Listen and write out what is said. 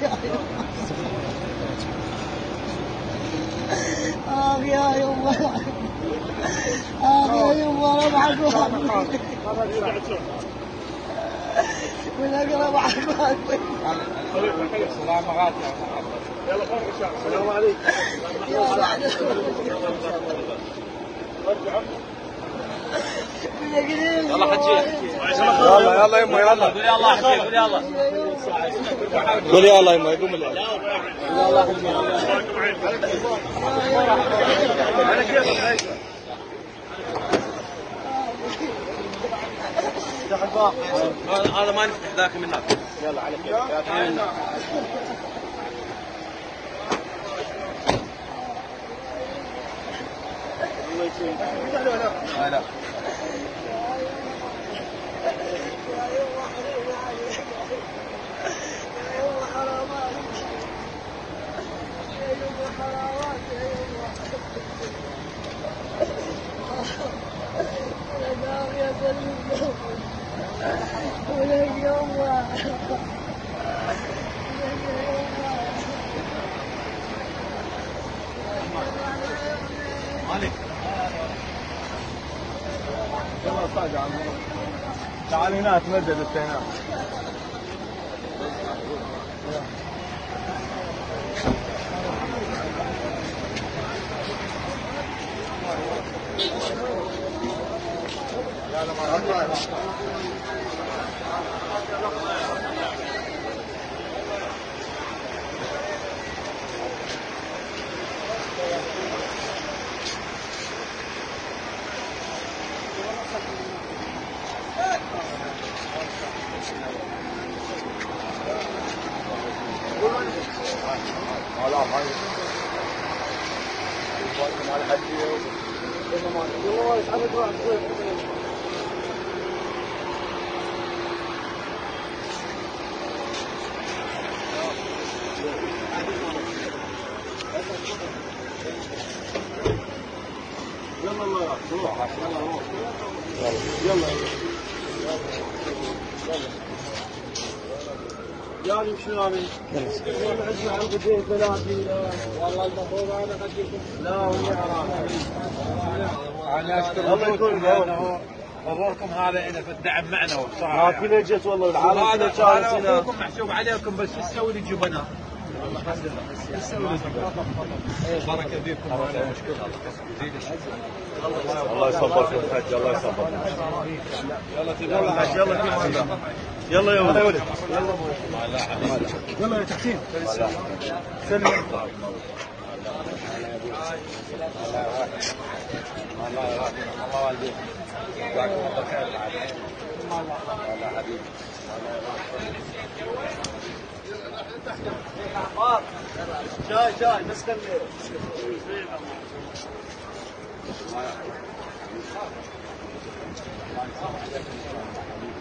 يا يما يا يما انا بعد من اقرب احبابي. سلام غاتي. يلا خير ان شاء الله. السلام عليكم. يلا حجي. يلا يلا يما يلا. قول يلا حجي قول يلا. قول يلا يما يقوم الليل. يلا حجي. على كيفك. هذا ما نفتح ذاك من هناك. يلا على كيفك. لا مالك يلا صاج تعال هنا تمدد انت هنا. يلا يمشي امين. والله المفروض هذا قد يكون لا والله حرام. انا اشكر الله يكون حضوركم هذا اذا في الدعم معنا وبصراحه. ما كنا جت والله العالم كله شارك هنا. اخوكم محسوب عليكم بس ايش تسوي لي جبناء؟ بركه فيكم ولا مشكله. الله يصبرك يا حاج. الله يصبرك. يلا حاج يلا يلا يا ولد. يلا يا تحسين. سلم. الله يرحمك الله والديك. جزاكم الله خير العافيه. والله حبيبي. شاي بس خلي